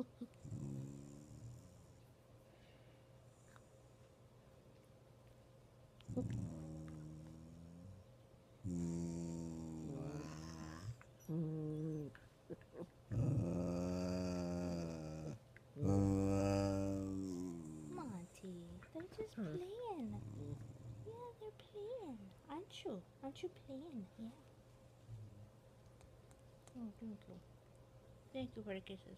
Monty, they're just playing. Yeah, they're playing. Aren't you? Aren't you playing? Yeah. Oh, thank you. Thank you for the kisses.